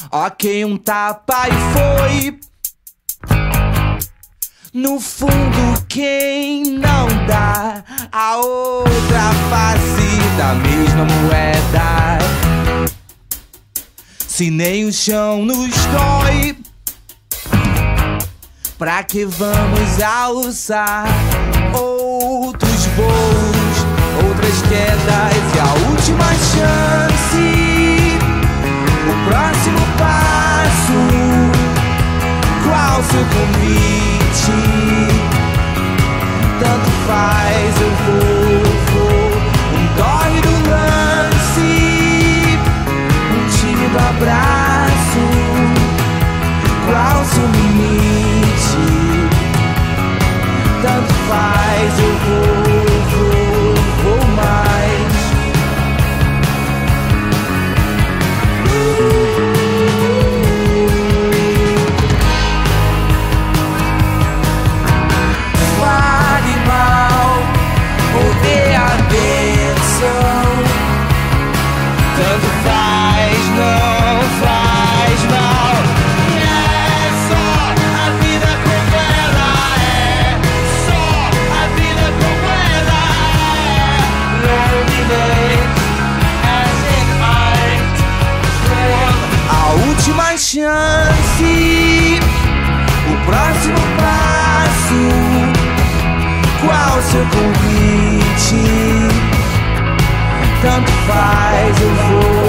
Ok, um tapa e foi. No fundo, quem não dá a outra face da mesma moeda? Se nem o chão nos dói, pra que vamos alçar outros voos, outras quedas? E a última chance, o próximo passo, qual seu convite? Tanto faz, eu vou. Um toque do lance, um tímido abraço, qual seu limite? Tanto faz, eu vou mais. Fale mal ou dê atenção, tanto faz, não faz mal. É só a vida como ela é, só a vida como ela é. Loneliness as it might fall. A última chance, o próximo passo, qual seu convite? Tanto faz, eu vou.